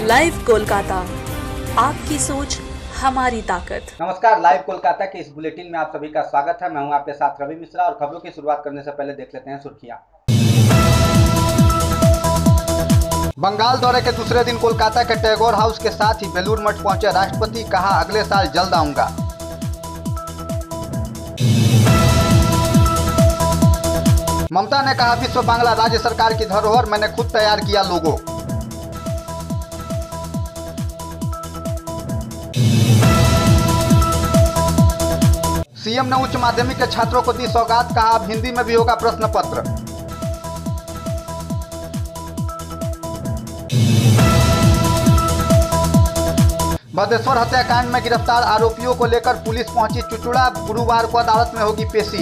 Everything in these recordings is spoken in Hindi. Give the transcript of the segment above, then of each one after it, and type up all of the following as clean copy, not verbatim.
लाइव कोलकाता, आपकी सोच हमारी ताकत। नमस्कार, लाइव कोलकाता के इस बुलेटिन में आप सभी का स्वागत है। मैं हूं आपके साथ रवि मिश्रा और खबरों की शुरुआत करने से पहले देख लेते हैं सुर्खियां। बंगाल दौरे के दूसरे दिन कोलकाता के टैगोर हाउस के साथ ही बेलूर मठ पहुंचे राष्ट्रपति, कहा अगले साल जल्द आऊंगा। ममता ने कहा विश्व बांग्ला राज्य सरकार की धरोहर, मैंने खुद तैयार किया लोगो। सीएम ने उच्च माध्यमिक के छात्रों को दी सौगात, कहा अब हिंदी में भी होगा प्रश्न पत्र। भदेश्वर हत्याकांड में गिरफ्तार आरोपियों को लेकर पुलिस पहुंची चुचुड़ा, गुरुवार को अदालत में होगी पेशी।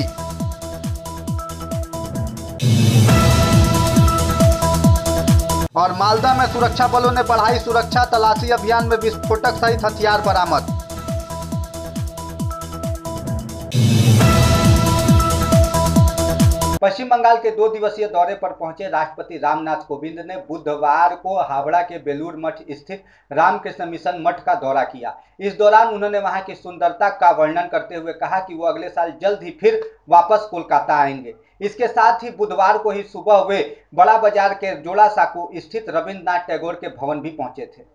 और मालदा में सुरक्षा बलों ने बढ़ाई सुरक्षा, तलाशी अभियान में विस्फोटक सहित हथियार बरामद। पश्चिम बंगाल के 2 दिवसीय दौरे पर पहुंचे राष्ट्रपति रामनाथ कोविंद ने बुधवार को हावड़ा के बेलूर मठ स्थित रामकृष्ण मिशन मठ का दौरा किया। इस दौरान उन्होंने वहां की सुंदरता का वर्णन करते हुए कहा कि वो अगले साल जल्द ही फिर वापस कोलकाता आएंगे। इसके साथ ही बुधवार को ही सुबह वे बड़ा बाजार के जोड़ासाकू स्थित रविन्द्रनाथ टैगोर के भवन भी पहुंचे थे।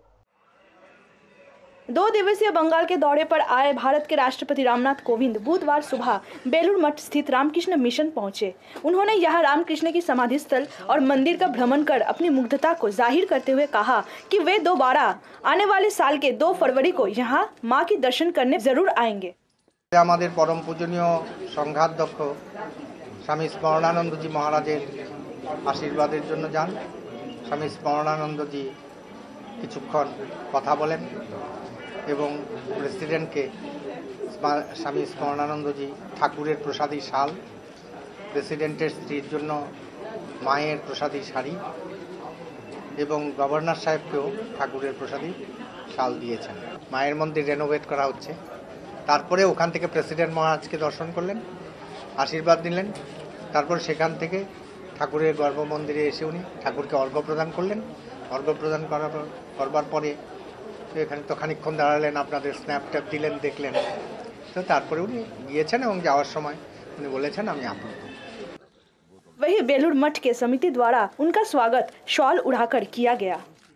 2 दिवसीय बंगाल के दौरे पर आए भारत के राष्ट्रपति रामनाथ कोविंद बुधवार सुबह बेलूर मठ स्थित रामकृष्ण मिशन पहुंचे। उन्होंने यहां रामकृष्ण की समाधि स्थल और मंदिर का भ्रमण कर अपनी मुग्धता को जाहिर करते हुए कहा कि वे दोबारा आने वाले साल के 2 फरवरी को यहां मां के दर्शन करने जरूर आएंगे। हमारे परम पूजनीय संघाध्यक्ष स्वामी स्मरणानंद जी महाराजेर आशीर्वादेर जन्य जान। स्वामी स्मरणानंद जी किछुक्षण कथा बोलेन एवं प्रेसिडेंट के स्वामी स्मरणानंद जी ठाकुरेर प्रसादी शाल, प्रेसिडेंटेर स्त्रीर जन्य मायेर प्रसादी शाड़ी एवं गवर्नर साहेबकेও ठाकुरेर प्रसादी शाल दिएছেন। मायेर मंदिर रेनोवेट करा হচ্ছে। তারপরে ওখান থেকে প্রেসিডেন্ট মহারাজকে দর্শন করলেন, आशीर्वाद নিলেন। তারপর সেখান থেকে ঠাকুরের গর্ভ মন্দিরে এসে উনি ঠাকুরকে অর্ঘ্য প্রদান করলেন। অর্ঘ্য প্রদান করবার পরে এখানে তো খানিকক্ষণ দাঁড়ালেন, আপনাদের স্ন্যাপট্যাপ দিলেন, দেখলেন। তো তারপরে উনি গিয়েছেন এবং যাওয়ার সময় উনি বলেছেন আমি আপনার। वहीं बेलूर मठ के समिति द्वारा उनका स्वागत शॉल उड़ाकर किया गया।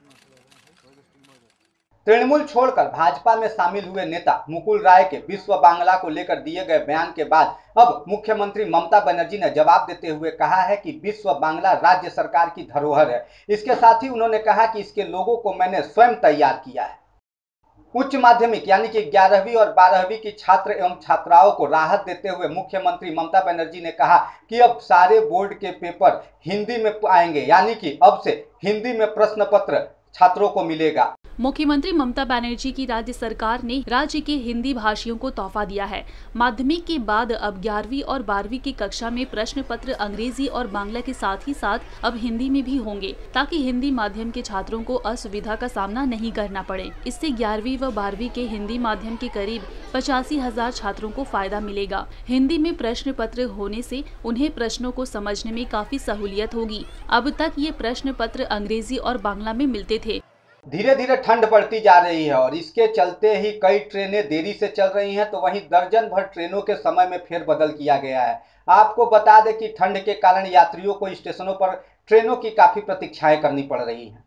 तृणमूल छोड़कर भाजपा में शामिल हुए नेता मुकुल राय के विश्व बांग्ला को लेकर दिए गए बयान के बाद अब मुख्यमंत्री ममता बनर्जी ने जवाब देते हुए कहा है कि विश्व बांग्ला राज्य सरकार की धरोहर है। इसके साथ ही उन्होंने कहा कि इसके लोगों को मैंने स्वयं तैयार किया है। उच्च माध्यमिक यानी कि 11वीं और 12वीं की छात्र एवं छात्राओं को राहत देते हुए मुख्यमंत्री ममता बनर्जी ने कहा कि अब सारे बोर्ड के पेपर हिंदी में आएंगे, यानी कि अब से हिंदी में प्रश्न पत्र छात्रों को मिलेगा। मुख्यमंत्री ममता बनर्जी की राज्य सरकार ने राज्य के हिंदी भाषियों को तोहफा दिया है। माध्यमिक के बाद अब 11वीं और 12वीं की कक्षा में प्रश्न पत्र अंग्रेजी और बांग्ला के साथ ही साथ अब हिंदी में भी होंगे, ताकि हिंदी माध्यम के छात्रों को असुविधा का सामना नहीं करना पड़े। इससे 11वीं व 12वीं के हिंदी माध्यम के करीब 85,000 छात्रों को फायदा मिलेगा। हिंदी में प्रश्न पत्र होने से उन्हें प्रश्नों को समझने में काफी सहूलियत होगी। अब तक ये प्रश्न पत्र अंग्रेजी और बांग्ला में मिलते थे। धीरे धीरे ठंड बढ़ती जा रही है और इसके चलते ही कई ट्रेनें देरी से चल रही हैं, तो वहीं दर्जन भर ट्रेनों के समय में फेरबदल किया गया है। आपको बता दें कि ठंड के कारण यात्रियों को स्टेशनों पर ट्रेनों की काफी प्रतीक्षाएं करनी पड़ रही हैं।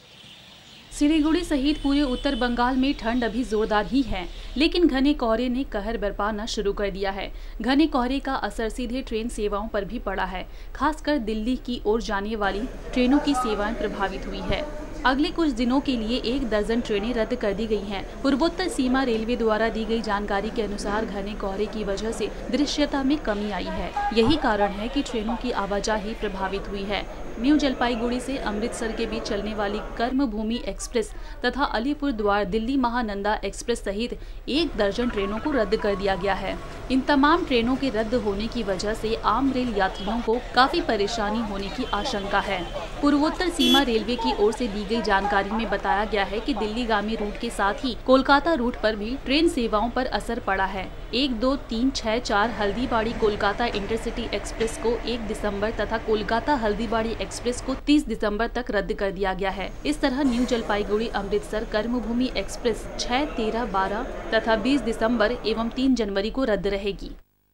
सिलीगुड़ी सहित पूरे उत्तर बंगाल में ठंड अभी जोरदार ही है, लेकिन घने कोहरे ने कहर बरपाना शुरू कर दिया है। घने कोहरे का असर सीधे ट्रेन सेवाओं पर भी पड़ा है। खासकर दिल्ली की ओर जाने वाली ट्रेनों की सेवाएं प्रभावित हुई है। अगले कुछ दिनों के लिए 1 दर्जन ट्रेनें रद्द कर दी गई हैं। पूर्वोत्तर सीमा रेलवे द्वारा दी गई जानकारी के अनुसार घने कोहरे की वजह से दृश्यता में कमी आई है। यही कारण है कि ट्रेनों की आवाजाही प्रभावित हुई है। न्यू जलपाईगुड़ी से अमृतसर के बीच चलने वाली कर्मभूमि एक्सप्रेस तथा अलीपुर द्वार दिल्ली महानंदा एक्सप्रेस सहित 1 दर्जन ट्रेनों को रद्द कर दिया गया है। इन तमाम ट्रेनों के रद्द होने की वजह से आम रेल यात्रियों को काफी परेशानी होने की आशंका है। पूर्वोत्तर सीमा रेलवे की ओर से दी गई मिली जानकारी में बताया गया है कि दिल्लीगामी रूट के साथ ही कोलकाता रूट पर भी ट्रेन सेवाओं पर असर पड़ा है। 1, 2, 3, 6, 4 हल्दीबाड़ी कोलकाता इंटरसिटी एक्सप्रेस को 1 दिसंबर तथा कोलकाता हल्दीबाड़ी एक्सप्रेस को 30 दिसंबर तक रद्द कर दिया गया है। इस तरह न्यू जलपाईगुड़ी अमृतसर कर्मभूमि एक्सप्रेस 6, 13, 12 तथा 20 दिसंबर एवं 3 जनवरी को रद्द रहेगी।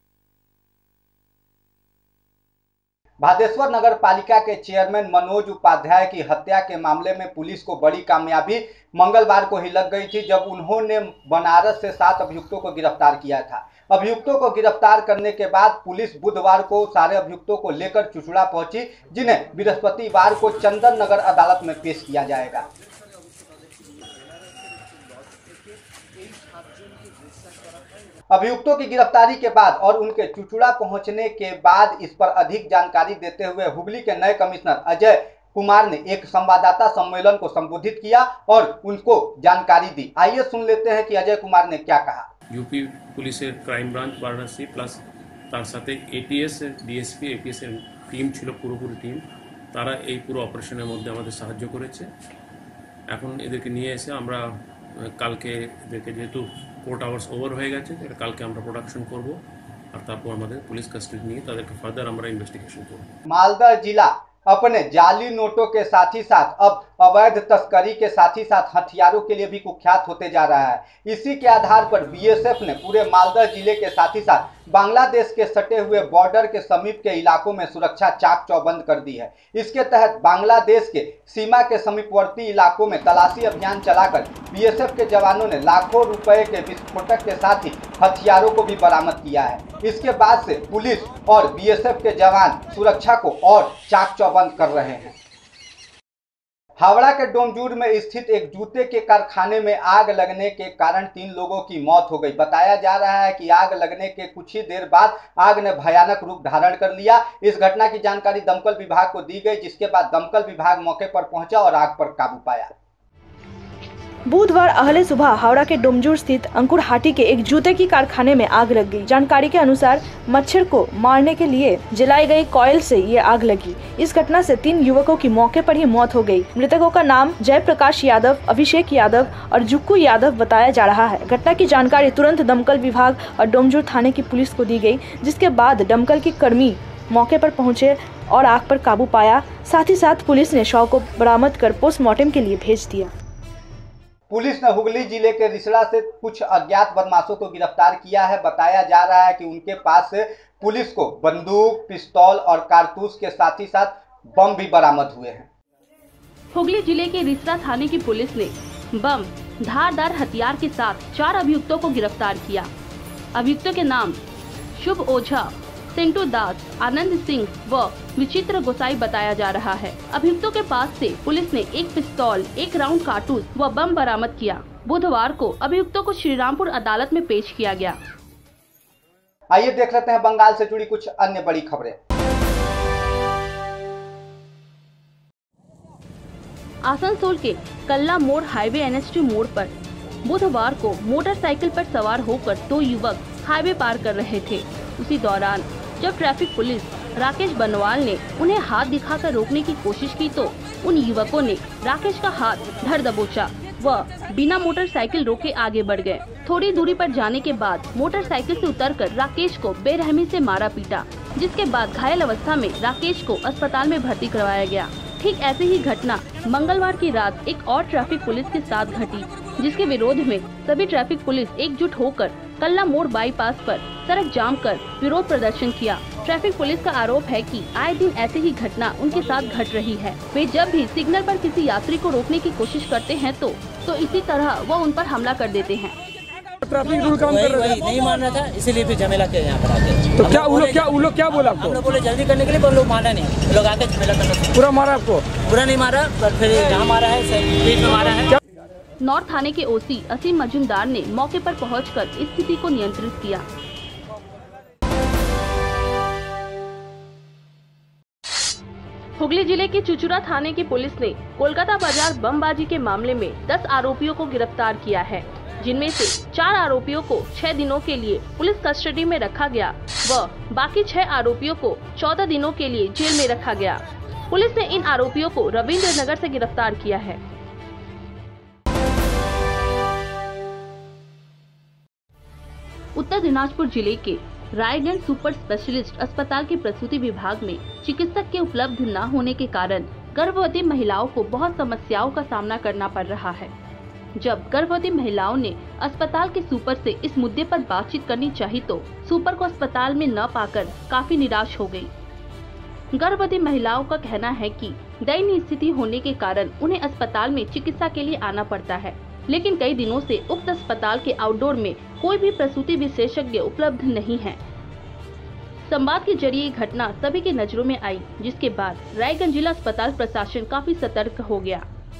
भादेश्वर नगर पालिका के चेयरमैन मनोज उपाध्याय की हत्या के मामले में पुलिस को बड़ी कामयाबी मंगलवार को ही लग गई थी, जब उन्होंने बनारस से 7 अभियुक्तों को गिरफ्तार किया था। अभियुक्तों को गिरफ्तार करने के बाद पुलिस बुधवार को सारे अभियुक्तों को लेकर चुचुड़ा पहुंची, जिन्हें बृहस्पतिवार को चंदन नगर अदालत में पेश किया जाएगा। अभियुक्तों की गिरफ्तारी के बाद और उनके चुचुड़ा पहुंचने के बाद इस पर अधिक जानकारी देते हुए हुगली के नए कमिश्नर अजय कुमार ने एक संवाददाता सम्मेलन को संबोधित किया और उनको जानकारी दी। आइए सुन लेते हैं कि अजय कुमार ने क्या कहा। UP police crime branch Varanasi plus तार साथे एटीएस डीएसपी एटीएस टीम छिलो पुरोपुरी टीम, तारा এই পুরো অপারেশনের মধ্যে আমাদের সাহায্য করেছে। এখন এদেরকে নিয়ে এসে আমরা কালকে এদেরকে যেহেতু কোর্ট আওয়ার্স ওভার হয়ে গেছে, কালকে আমরা প্রোডাকশন করব আর তারপর আমাদের পুলিশ কাস্টাডি নিয়ে তাদেরকে ফার্দার আমরা ইনভেস্টিগেশন করব। मालदा जिला अपने जाली नोटों के साथ ही साथ अब अवैध तस्करी के साथ ही साथ हथियारों के लिए भी कुख्यात होते जा रहा है। इसी के आधार पर बीएसएफ ने पूरे मालदा जिले के साथ ही साथ बांग्लादेश के सटे हुए बॉर्डर के समीप के इलाकों में सुरक्षा चाक चौबंद कर दी है। इसके तहत बांग्लादेश के सीमा के समीपवर्ती इलाकों में तलाशी अभियान चलाकर बीएसएफ के जवानों ने लाखों रुपए के विस्फोटक के साथ ही हथियारों को भी बरामद किया है। इसके बाद से पुलिस और बीएसएफ के जवान सुरक्षा को और चाक चौबंद कर रहे हैं। हावड़ा के डोमजूर में स्थित एक जूते के कारखाने में आग लगने के कारण 3 लोगों की मौत हो गई। बताया जा रहा है कि आग लगने के कुछ ही देर बाद आग ने भयानक रूप धारण कर लिया। इस घटना की जानकारी दमकल विभाग को दी गई, जिसके बाद दमकल विभाग मौके पर पहुंचा और आग पर काबू पाया। बुधवार अहले सुबह हावड़ा के डोमजूर स्थित अंकुर हाटी के एक जूते की कारखाने में आग लग गई। जानकारी के अनुसार मच्छर को मारने के लिए जलाई गई कॉइल से ये आग लगी। इस घटना से 3 युवकों की मौके पर ही मौत हो गई। मृतकों का नाम जयप्रकाश यादव, अभिषेक यादव और जुक्कू यादव बताया जा रहा है। घटना की जानकारी तुरंत दमकल विभाग और डोमजूर थाने की पुलिस को दी गई, जिसके बाद दमकल के कर्मी मौके पर पहुंचे और आग पर काबू पाया। साथ ही साथ पुलिस ने शव को बरामद कर पोस्टमार्टम के लिए भेज दिया। पुलिस ने हुगली जिले के रिसड़ा से कुछ अज्ञात बदमाशों को गिरफ्तार किया है। बताया जा रहा है कि उनके पास से पुलिस को बंदूक, पिस्तौल और कारतूस के साथ ही साथ बम भी बरामद हुए हैं। हुगली जिले के रिसड़ा थाने की पुलिस ने बम, धारदार हथियार के साथ 4 अभियुक्तों को गिरफ्तार किया। अभियुक्तों के नाम शुभ ओझा, सिंटू दास, आनंद सिंह व विचित्र गोसाई बताया जा रहा है। अभियुक्तों के पास से पुलिस ने 1 पिस्तौल, 1 राउंड कारतूस व बम बरामद किया। बुधवार को अभियुक्तों को श्रीरामपुर अदालत में पेश किया गया। आइए देख लेते हैं बंगाल से जुड़ी कुछ अन्य बड़ी खबरें। आसनसोल के कल्ला मोड़ हाईवे NH2 मोड़ पर बुधवार को मोटरसाइकिल पर सवार होकर 2 युवक हाईवे पार कर रहे थे। उसी दौरान जब ट्रैफिक पुलिस राकेश बनवाल ने उन्हें हाथ दिखाकर रोकने की कोशिश की, तो उन युवकों ने राकेश का हाथ धर दबोचा व बिना मोटरसाइकिल रोके आगे बढ़ गए। थोड़ी दूरी पर जाने के बाद मोटरसाइकिल से उतरकर राकेश को बेरहमी से मारा पीटा, जिसके बाद घायल अवस्था में राकेश को अस्पताल में भर्ती करवाया गया। ठीक ऐसी ही घटना मंगलवार की रात एक और ट्रैफिक पुलिस के साथ घटी, जिसके विरोध में सभी ट्रैफिक पुलिस एकजुट होकर कल्ला मोड़ बाईपास पर सड़क जाम कर विरोध प्रदर्शन किया। ट्रैफिक पुलिस का आरोप है कि आए दिन ऐसी ही घटना उनके साथ घट रही है। वे जब भी सिग्नल पर किसी यात्री को रोकने की कोशिश करते हैं तो इसी तरह वो उन पर हमला कर देते हैं। ट्रैफिक रूल काम कर रहे थे, नहीं मान रहा था, इसीलिए फिर झमेला किया यहाँ पर आके। तो क्या उन लोग क्या बोला आपको? हम लोग बोले जल्दी करने के लिए, पर लोग माना नहीं। लोग आके झमेला करना। पूरा मारा आपको? पूरा नहीं मारा, पर फिर जहाँ मारा है बीच में मारा है। नॉर्थ थाने के ओसी असीम मजुमदार ने मौके पर पहुंचकर स्थिति को नियंत्रित किया। हुगली जिले के चुचुड़ा थाने की पुलिस ने कोलकाता बाजार बमबाजी के मामले में 10 आरोपियों को गिरफ्तार किया है, जिनमें से 4 आरोपियों को 6 दिनों के लिए पुलिस कस्टडी में रखा गया व बाकी 6 आरोपियों को 14 दिनों के लिए जेल में रखा गया। पुलिस ने इन आरोपियों को रविंद्र नगर से गिरफ्तार किया है। उत्तर दिनाजपुर जिले के रायगंज सुपर स्पेशलिस्ट अस्पताल के प्रसूति विभाग में चिकित्सक के उपलब्ध न होने के कारण गर्भवती महिलाओं को बहुत समस्याओं का सामना करना पड़ रहा है। जब गर्भवती महिलाओं ने अस्पताल के सुपर से इस मुद्दे पर बातचीत करनी चाहिए तो सुपर को अस्पताल में न पाकर काफी निराश हो गई। गर्भवती महिलाओं का कहना है कि दयनीय स्थिति होने के कारण उन्हें अस्पताल में चिकित्सा के लिए आना पड़ता है, लेकिन कई दिनों से उक्त अस्पताल के आउटडोर में कोई भी प्रसूति विशेषज्ञ उपलब्ध नहीं है। संवाद के जरिए घटना सभी की नजरों में आई, जिसके बाद रायगंज जिला अस्पताल प्रशासन काफी सतर्क हो गया।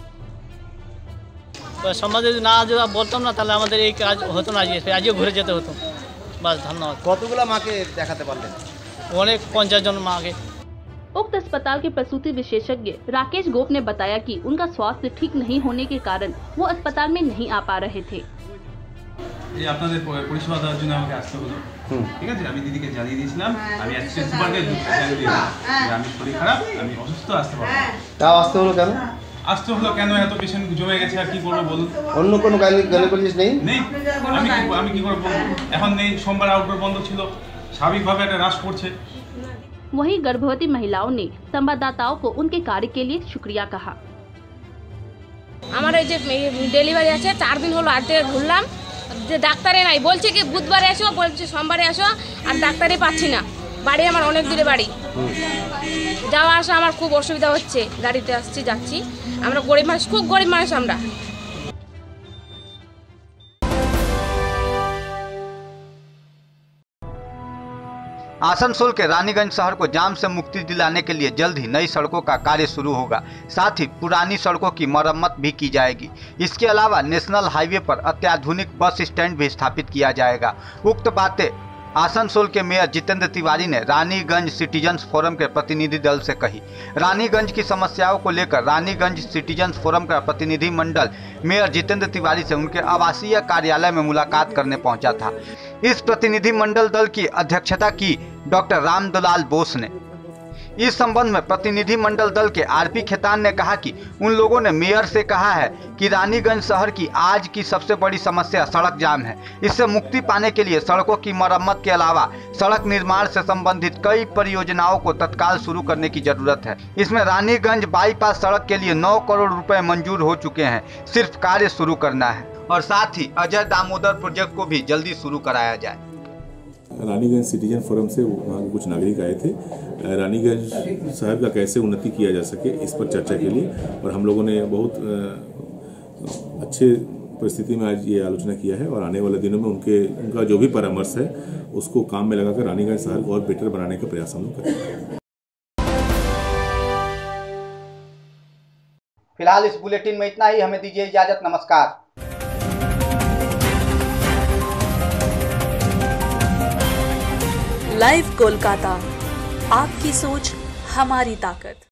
সম্বন্ধে না যদি বলতাম না তাহলে আমাদের এই কাজ হতো না, আজকে ঘুরে যেতে হতো। বাস ধন্যবাদ। কতগুলো মাকে দেখাতে পারলেন? অনেক 50 জন মাকে। उक्त अस्पताल के प्रसूति विशेषज्ञ राकेश गोप ने बताया कि उनका स्वास्थ्य ठीक नहीं होने के कारण वो अस्पताल में नहीं आ पा रहे थे। এই আপনাদের পরিষেবা দেওয়ার জন্য আমাকে আসতে হলো, ঠিক আছে। আমি দিদিকে জানিয়ে দিয়েছিলাম, আমি অ্যাসিস্ট্যান্ট সুপারকে জানিয়ে দিয়েছিলাম যে আমি শরীর খারাপ, আমি অসুস্থ, আসতে পারবো না। তাও আসতে হলো কেন? আসতে হলো কেন? এত পেশেন্ট জমে গেছে, আর কি করবো বলুন। অন্য কোনো গাইনোকোলজিস্ট নেই? নেই। আমি কি করে বলবো? এখন নেই, সোমবার আউটডোর বন্ধ ছিল, স্বাভাবিকভাবে একটা হ্রাস করছে। वहीं गर्भवती महिलाओं ने संवाददाताओं को उनके कार्य के लिए शुक्रिया कहा। हमारे जो डेलिवरी আছে 4 दिन হলো, আজকে ঘুরলাম, যে ডাক্তারে নাই, বলছে কি বুধবারে আসো, বলছে সোমবারে আসো, আর ডাক্তারই পাচ্ছি না। বাড়ি আমার অনেক দূরে বাড়ি, যাওয়া আসা আমার খুব অসুবিধা হচ্ছে। গাড়িতে আসছি যাচ্ছি, আমরা গরিব মানুষ, খুব গরিব মানুষ আমরা। आसनसोल के रानीगंज शहर को जाम से मुक्ति दिलाने के लिए जल्द ही नई सड़कों का कार्य शुरू होगा, साथ ही पुरानी सड़कों की मरम्मत भी की जाएगी। इसके अलावा नेशनल हाईवे पर अत्याधुनिक बस स्टैंड भी स्थापित किया जाएगा। उक्त बातें आसनसोल के मेयर जितेंद्र तिवारी ने रानीगंज सिटीजन्स फोरम के प्रतिनिधि दल से कही। रानीगंज की समस्याओं को लेकर रानीगंज सिटीजन्स फोरम का प्रतिनिधि मंडल मेयर जितेंद्र तिवारी से उनके आवासीय कार्यालय में मुलाकात करने पहुंचा था। इस प्रतिनिधि मंडल दल की अध्यक्षता की डॉक्टर रामदुलाल बोस ने। इस संबंध में प्रतिनिधि मंडल दल के आरपी खेतान ने कहा कि उन लोगों ने मेयर से कहा है कि रानीगंज शहर की आज की सबसे बड़ी समस्या सड़क जाम है। इससे मुक्ति पाने के लिए सड़कों की मरम्मत के अलावा सड़क निर्माण से संबंधित कई परियोजनाओं को तत्काल शुरू करने की जरूरत है। इसमें रानीगंज बाईपास सड़क के लिए 9 करोड़ रुपए मंजूर हो चुके हैं, सिर्फ कार्य शुरू करना है और साथ ही अजय दामोदर प्रोजेक्ट को भी जल्दी शुरू कराया जाए। रानीगंज सिटीजन फोरम से वहाँ के कुछ नागरिक आए थे, रानीगंज शहर का कैसे उन्नति किया जा सके इस पर चर्चा के लिए, और हम लोगों ने बहुत अच्छे परिस्थिति में आज ये आलोचना किया है और आने वाले दिनों में उनका जो भी परामर्श है उसको काम में लगाकर रानीगंज शहर को और बेटर बनाने का प्रयास हम लोग करेंगे। फिलहाल इस बुलेटिन में इतना ही, हमें दीजिए इजाजत, नमस्कार। लाइव कोलकाता, आपकी सोच हमारी ताकत।